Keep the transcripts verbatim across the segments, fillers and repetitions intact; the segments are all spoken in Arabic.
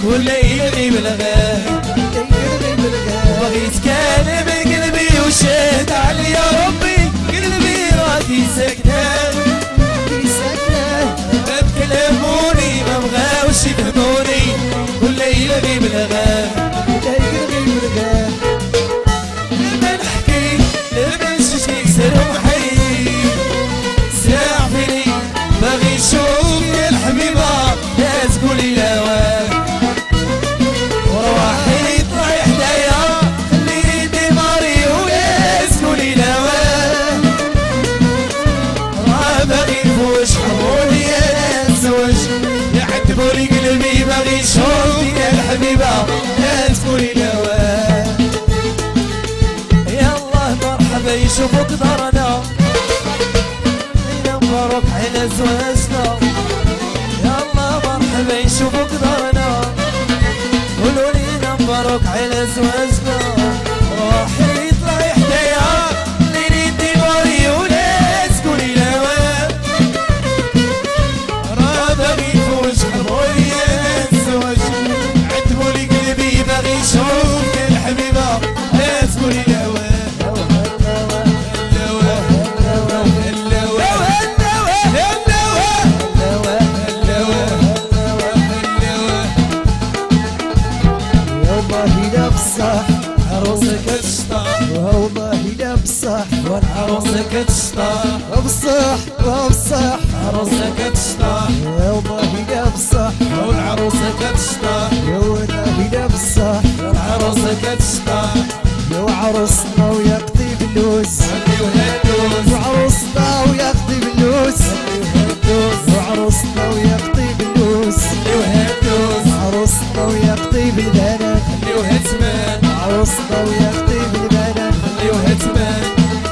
ولا يلغي بالغاه بغيت كان من قلبي وشهد عليا ربي قلبي راضي سكنان ما بكلموني ما بغاوش يفهموني ولا يلغي بالغاه لما نحكي لما نشتي سلام حي ساع فيني باغي نشوف يا الحبيبة لا تقولي لا واه وروحي طلعي حدايا خليني ديماري ولا تقولي لا واه راه باغي نفوش حمولي يا نتزوج يعذبولي قلبي باغي نشوف يا الحبيبة لا تقولي لا واه يا الله مرحبا يشوفوك دارنا مبروك على زواجنا يا الله مرحبا يشوفوك دارنا قولوا لينا مبروك على زواجنا روحي طلعي حدايا ليلي ديماري ولا تقولي لا واه راه باغي نفوش حضوري يا الزواج عذبولي قلبي باغي نشوف يا الحبيبة لا تقولي لا واه عروسك تشطح والله لا بصح والعروسك تشطح بصح وبصح عروسك تشطح والله لا بصح والعروسك تشطح والله لا بصح العروسك تشطح وعروسنا ويقضي فلوس وهدوس وعروسنا ويقضي فلوس وعروسنا ويقضي فلوس وهدوس عروسنا ويقضي بالبنات وهتمان عروسنا ويقضي بالبنات وهتمان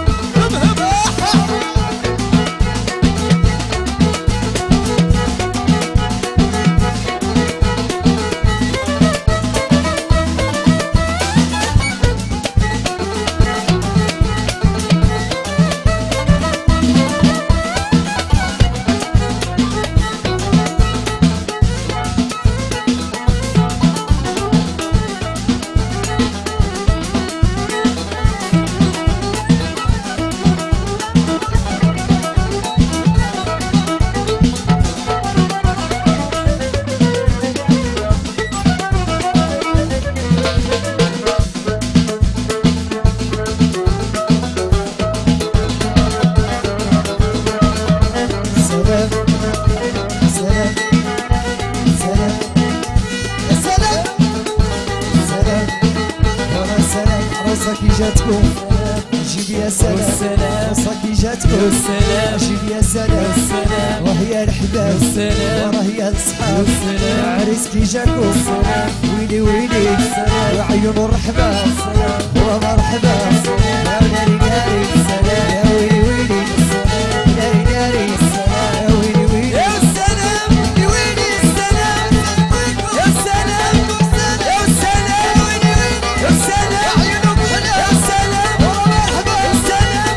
عروسك جاتكم جيب يا سلام عروسك جاتكم والسلام جيب يا سلام والسلام وهي الحباب والسلام وراهي الصحاب والسلام عريس كي جاكم ويلي ويلي وعيون الرحبة ومرحبا يا ناري ناري يا ويلي ويلي ناري ناري يا ويلي ويلي يا سلام يا ويلي السلام يا سلام يا سلام يا سلام عيونك حلوة يا سلام ومرحبا يا سلام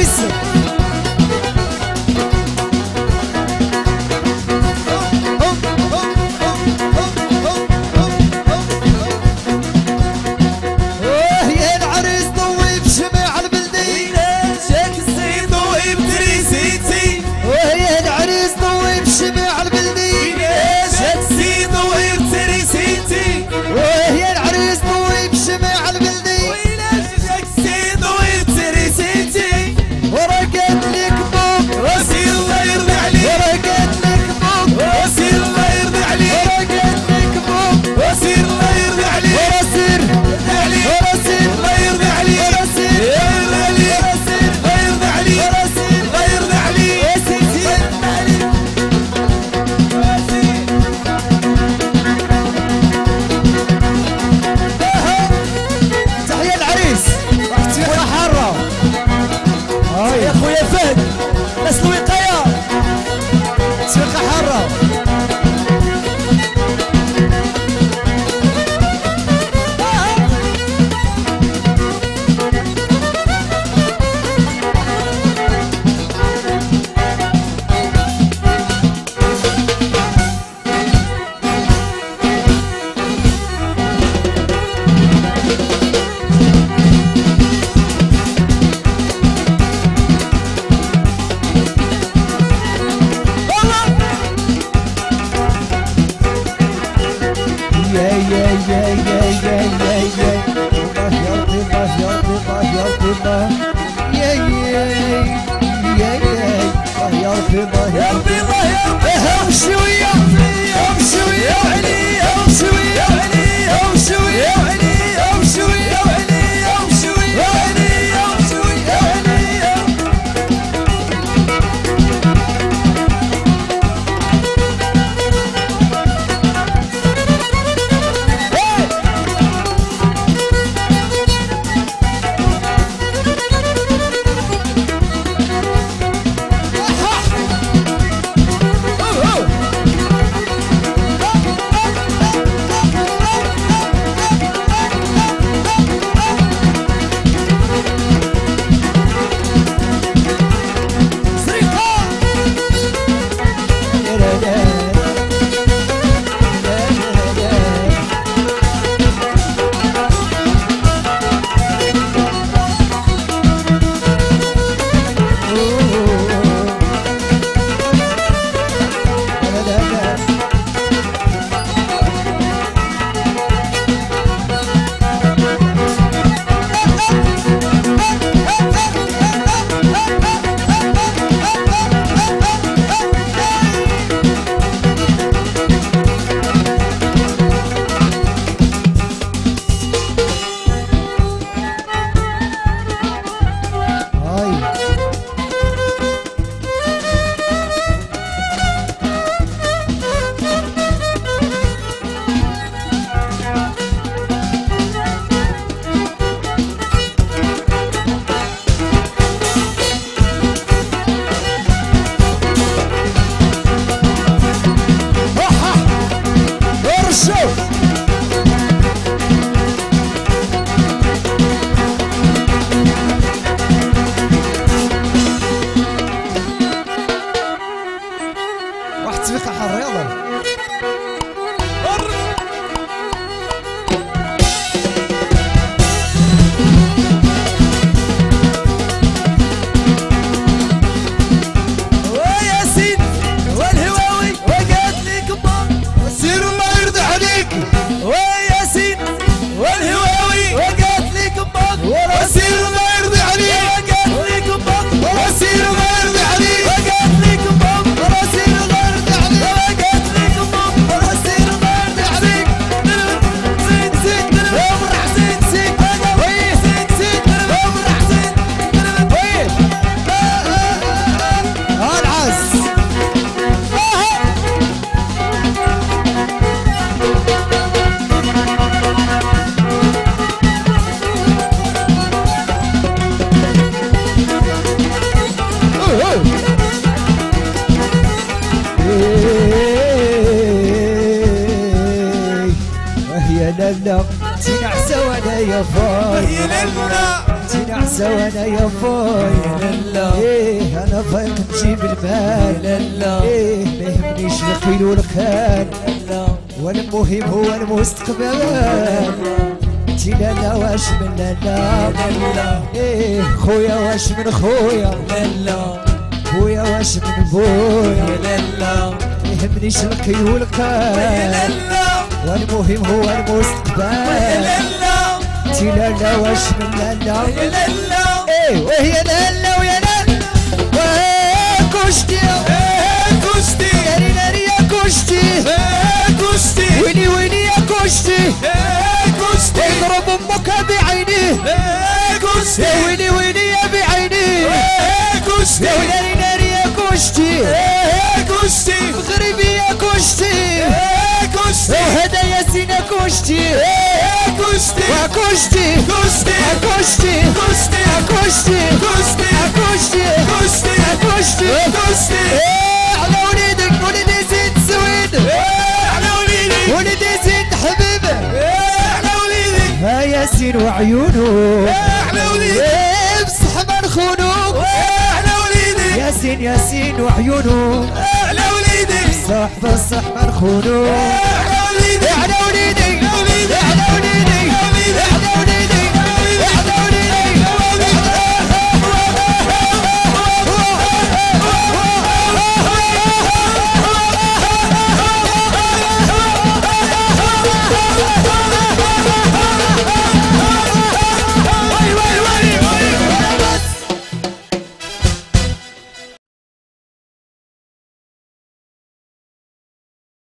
العريس لله تنعسى وانا يا فاي هي لله تنعسى وانا يا فاي لله تجيب المال لا لا ايه ما يهمنيش القيل والخال لا والمهم هو المستقبل انتي لا لا واش من لا لا لا ايه خويا واش من خويا لا لا خويا واش من بويا لا لا ما يهمنيش القيل لا والخال لا والمهم هو المستقبل لا انتي لا لا واش من لا لا لا لا ايه وهي لا لا ويا لا وهي كشتي كشتي ناري ناري يا كشتي كشتي ويلي ويلي يا كشتي كشتي اضرب امك بعينيه كشتي يا ويلي ويلي يا بعينيه كشتي يا ناري ناري يا كشتي كشتي مغربي يا كشتي كشتي وهذا ياسين كشتي كشتي وكشتي كشتي كشتي كشتي كشتي كشتي كشتي كشتي كشتي كشتي على وليدك ولدي زيد سويد على وليدي ولدي زيد حبيب على وليدي ها ياسين وعيونه على وليدي إيه بصح ما نخونو على وليدي ياسين ياسين وعيونه على وليدي صح بصح ما نخونو على وليدي على وليدي